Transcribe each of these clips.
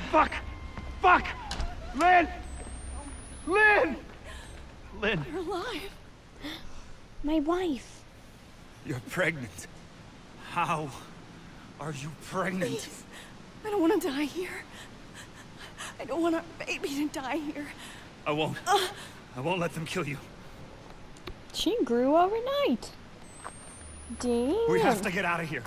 Fuck! Fuck! Lynn! Lynn! Lynn! You're alive. My wife. You're pregnant. How are you pregnant? Please. I don't want to die here. I don't want our baby to die here. I won't. I won't let them kill you. She grew overnight. Damn. We have to get out of here.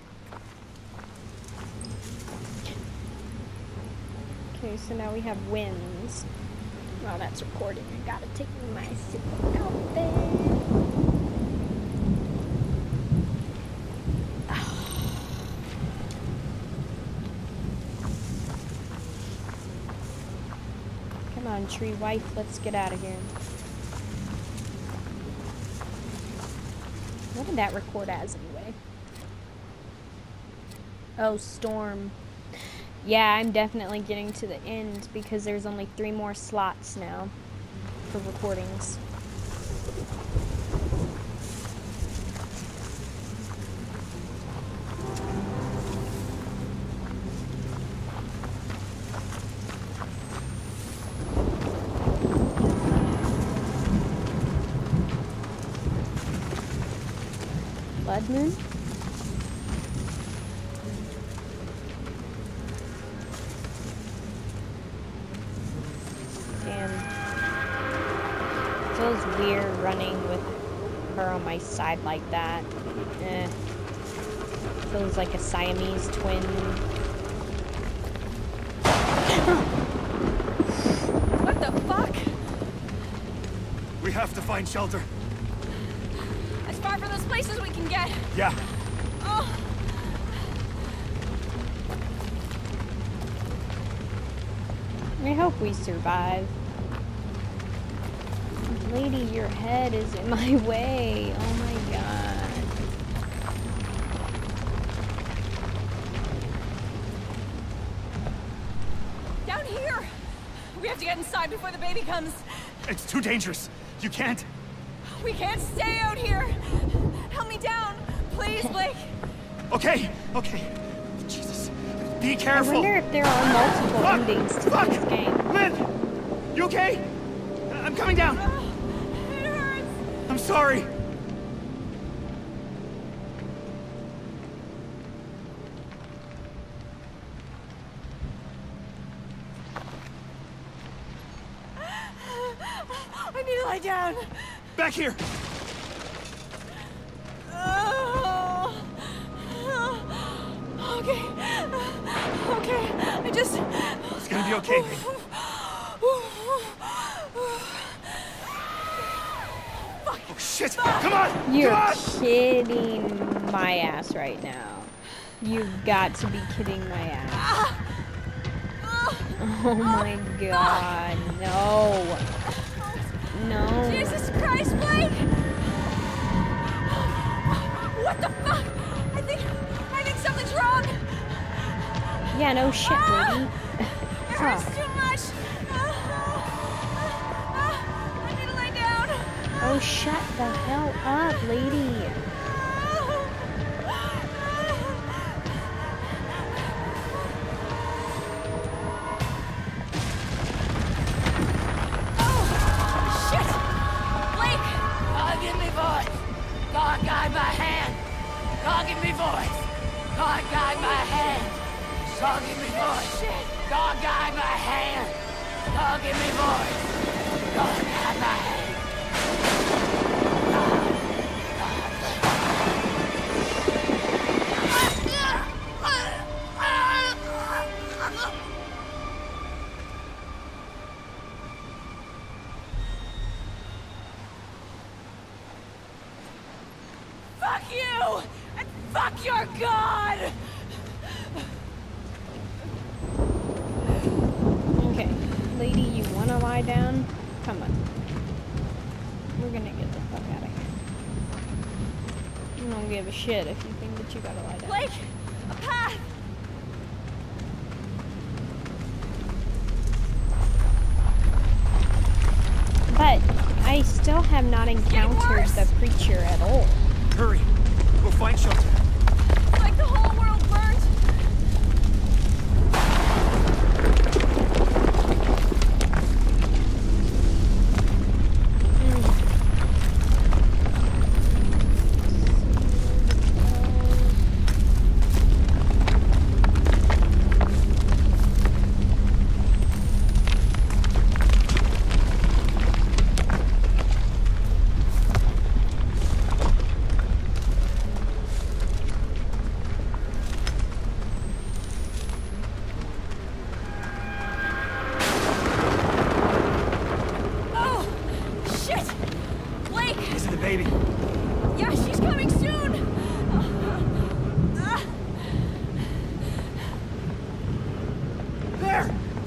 Okay, so now we have winds. While that's recording, I gotta take my super outfit. Come on, tree wife, let's get out of here. What did that record as anyway? Oh, storm. Yeah, I'm definitely getting to the end because there's only 3 more slots now for recordings. Blood moon? Feels weird running with her on my side like that. Feels like a Siamese twin. What the fuck? We have to find shelter. As far from those places we can get. Yeah. Oh. I hope we survive. Lady, your head is in my way. Oh my god. Down here! We have to get inside before the baby comes. It's too dangerous. You can't. We can't stay out here. Help me down, please, Blake. Okay, okay. Jesus. Be careful. I wonder if there are multiple endings to this game. Lynn! You okay? I'm coming down. It hurts. I'm sorry. I need to lie down. Back here. Okay. Okay. I just... It's gonna be okay, baby. Fuck. Oh, shit! Come on! You're Come on! kidding my ass right now. You've got to be kidding my ass. Oh my god, no. No. Jesus Christ, Blake! What the fuck? I think something's wrong. Yeah, no shit, lady. It hurts too much. I need to lay down. Oh, shut the hell up, lady. God guide my hand. God give me voice. God guide my hand. God give me voice. God guide my hand. God give me voice. God guide my hand. Fuck you! And fuck your God! Okay, lady, you wanna lie down? Come on. We're gonna get the fuck out of here. I don't give a shit if you think that you gotta lie down. Blake! A path! But I still have not encountered the preacher at all. Hurry. We'll find shelter. It's like the whole world burnt.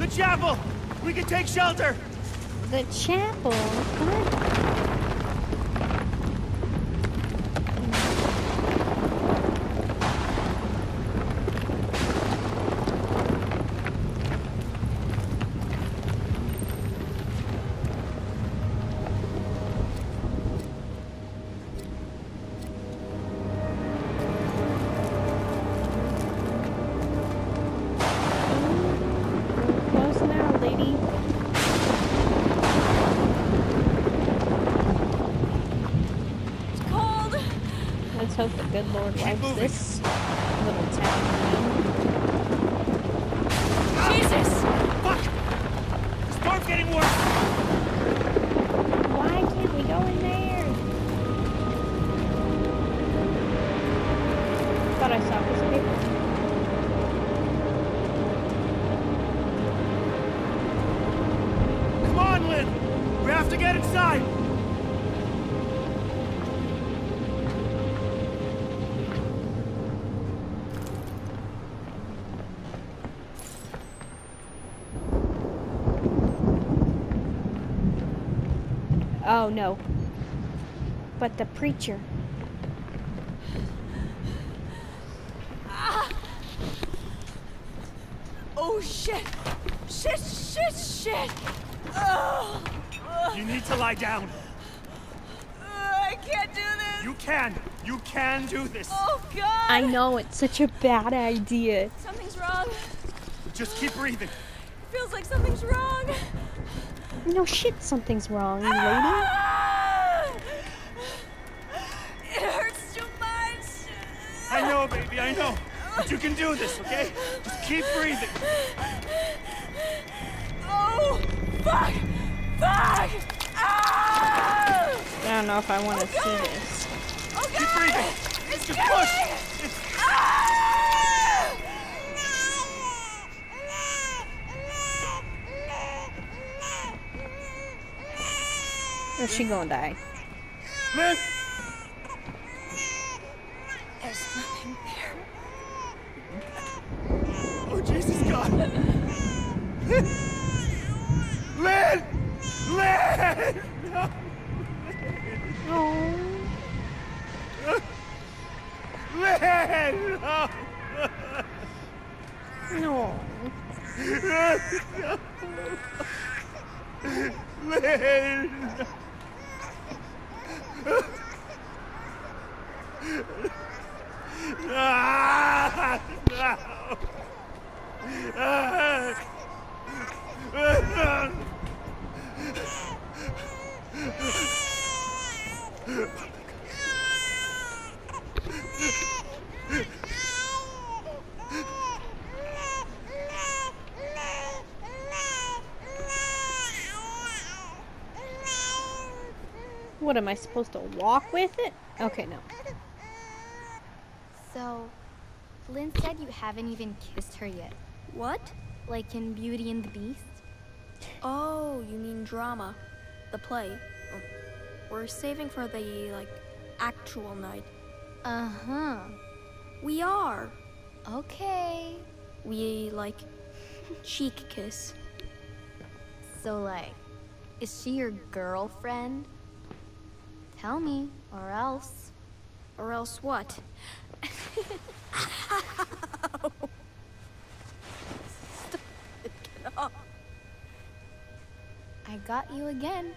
the chapel! We can take shelter! The chapel? What? Close now, lady. It's cold. Let's hope the good Lord likes moving. this little town. Jesus! Fuck! The storm's getting worse! Why can't we go in there? Thought I saw this paper. Come on, Lynn! We have to get inside! Oh no. But the preacher. Oh shit! Shit! Shit! Shit! Oh, You need to lie down. I can't do this. You can! You can do this! Oh god! I know, it's such a bad idea. Something's wrong. Just keep breathing. Feels like something's wrong. No shit, something's wrong, lady. Ah! It hurts too much. I know, baby, I know. But you can do this, okay? Just keep breathing. Oh, fuck! Fuck! Ah! I don't know if I want to see this. Oh god! Keep breathing. It's Just killing push. me! It's- Ah! Or she gonna die. Lynn! There's nothing there. Oh, Jesus God! Lynn! Lynn! No! Oh. Lynn! No! No. Lynn! Ah, no. What, am I supposed to walk with it? Okay, no. So, Lynn said you haven't even kissed her yet. What? Like in Beauty and the Beast? Oh, you mean drama. The play. We're saving for the, actual night. Uh-huh. We are. Okay. We, cheek kiss. So, is she your girlfriend? Tell me, or else. Or else what? Stop it, get off. I got you again.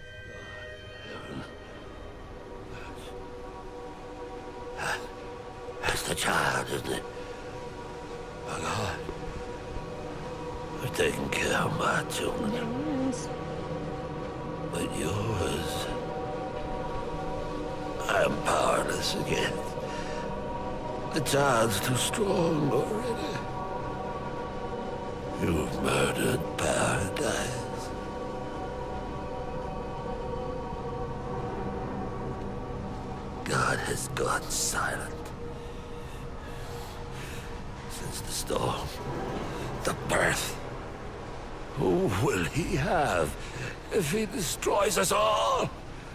That's the child, isn't it? My God. We're taking care of my children. Yes. But yours... I am powerless again. The child's too strong already. You've murdered paradise. God has gone silent. Since the storm, the birth. Who will he have if he destroys us all?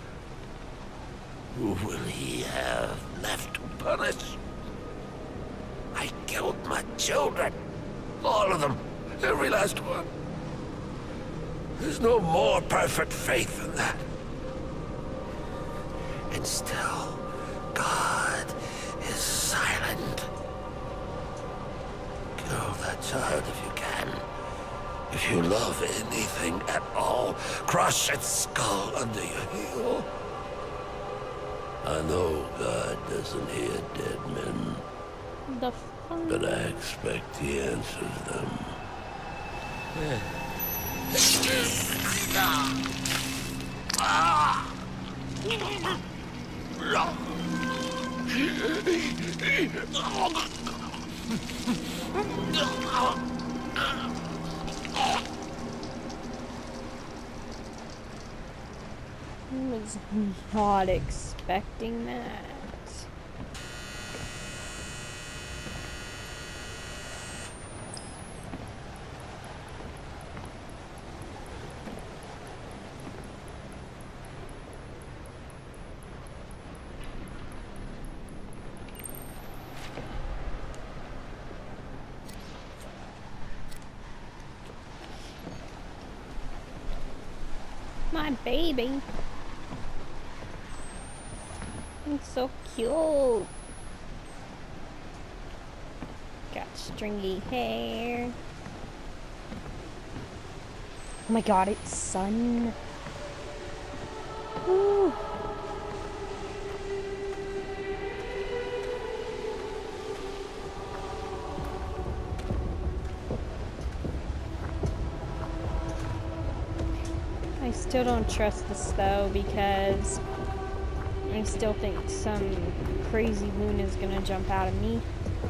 Who will he have left to punish? I killed my children. All of them. Every last one. There's no more perfect faith than that. And still, God is silent. Kill that child if you can. If you love anything at all, crush its skull under your heel. I know God doesn't hear dead men, The fuck? but I expect he answers them. I was not expecting that. My baby. It's so cute. Got stringy hair. Oh my god, it's sun. Woo. I still don't trust this though because I still think some crazy moon is gonna jump out of me.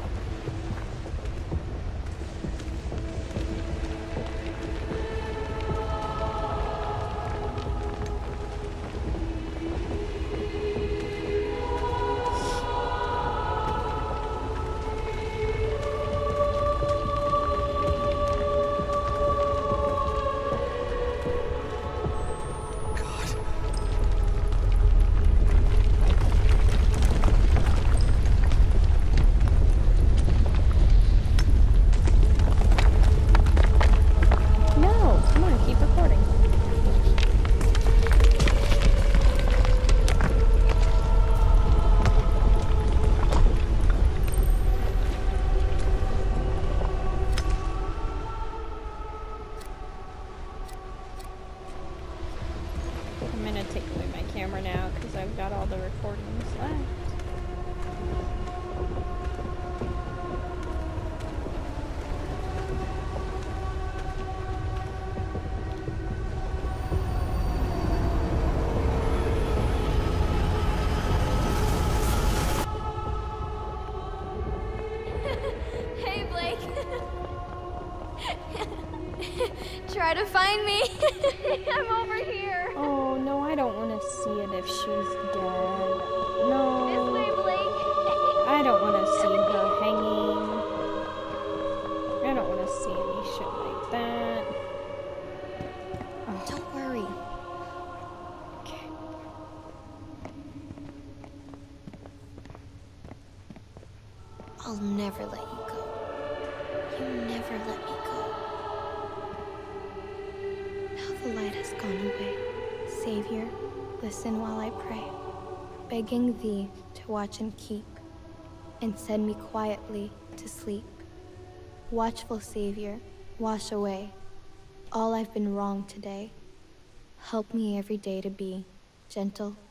Try to find me. I'm over here. Oh no, I don't want to see it if she's dead. No. This way, Blake. I don't want to see her hanging. I don't want to see any shit like that. Oh. Don't worry. Okay. I'll never let you go. You never let me go. Now the light has gone away. Savior, listen while I pray, begging thee to watch and keep, and send me quietly to sleep. Watchful Savior, wash away all I've been wrong today. Help me every day to be gentle